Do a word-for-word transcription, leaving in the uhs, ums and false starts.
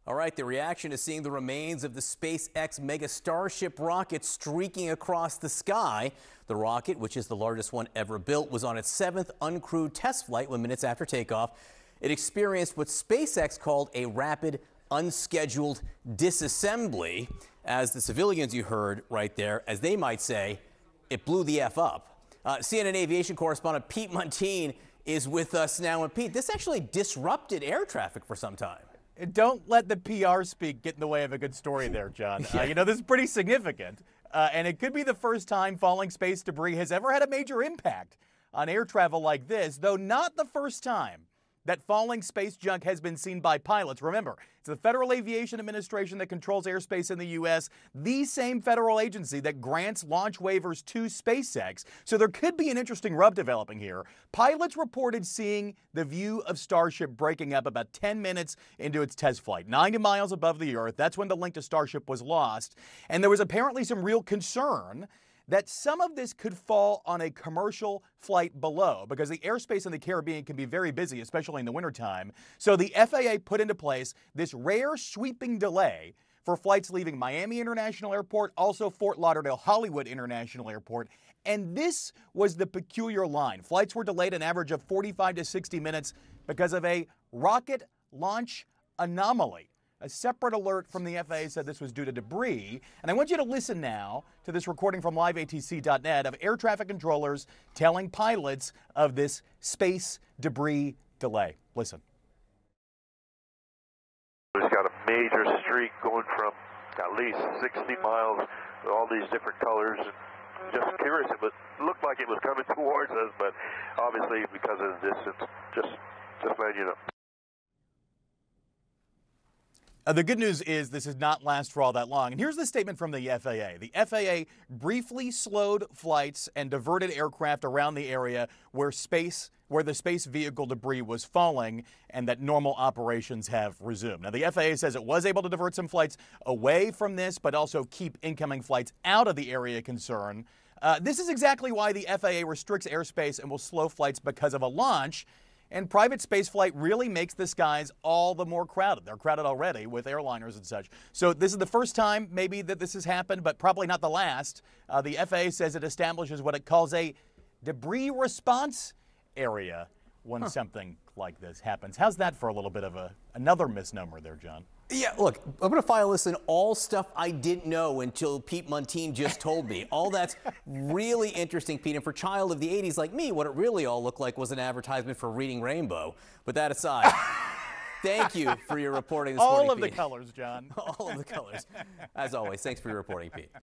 All right, the reaction is seeing the remains of the SpaceX mega Starship rocket streaking across the sky. The rocket, which is the largest one ever built, was on its seventh uncrewed test flight when minutes after takeoff. It experienced what SpaceX called a rapid, unscheduled disassembly. As the civilians you heard right there, as they might say, it blew the F up. Uh, C N N aviation correspondent Pete Muntean is with us now. And Pete, this actually disrupted air traffic for some time. Don't let the P R speak get in the way of a good story there, John. yeah. uh, you know, this is pretty significant, uh, and it could be the first time falling space debris has ever had a major impact on air travel like this, though not the first time that falling space junk has been seen by pilots. Remember, it's the Federal Aviation Administration that controls airspace in the U S, the same federal agency that grants launch waivers to SpaceX. So there could be an interesting rub developing here. Pilots reported seeing the view of Starship breaking up about ten minutes into its test flight, ninety miles above the Earth. That's when the link to Starship was lost. And there was apparently some real concern that some of this could fall on a commercial flight below, because the airspace in the Caribbean can be very busy, especially in the wintertime. So the F A A put into place this rare sweeping delay for flights leaving Miami International Airport, also Fort Lauderdale Hollywood International Airport. And this was the peculiar line. Flights were delayed an average of forty-five to sixty minutes because of a rocket launch anomaly. A separate alert from the F A A said this was due to debris. And I want you to listen now to this recording from live A T C dot net of air traffic controllers telling pilots of this space debris delay. Listen. It's got a major streak going from at least sixty miles with all these different colors. And just curious, it, was, it looked like it was coming towards us, but obviously because of the distance, just, just letting you know. Uh, the good news is this does not last for all that long. And here's the statement from the F A A. The F A A briefly slowed flights and diverted aircraft around the area where space, where the space vehicle debris was falling, and that normal operations have resumed. Now, the F A A says it was able to divert some flights away from this, but also keep incoming flights out of the area of concern. Uh, this is exactly why the F A A restricts airspace and will slow flights because of a launch. And private spaceflight really makes the skies all the more crowded. They're crowded already with airliners and such. So this is the first time maybe that this has happened, but probably not the last. Uh, the F A A says it establishes what it calls a debris response area when huh. something like this happens. How's that for a little bit of a another misnomer there, John? Yeah, look, I'm going to file this in all stuff I didn't know until Pete Muntean just told me. All that's really interesting, Pete. And for a child of the eighties like me, what it really all looked like was an advertisement for Reading Rainbow. But that aside, thank you for your reporting this all morning, of Pete. the colors, John. All of the colors. As always, thanks for your reporting, Pete.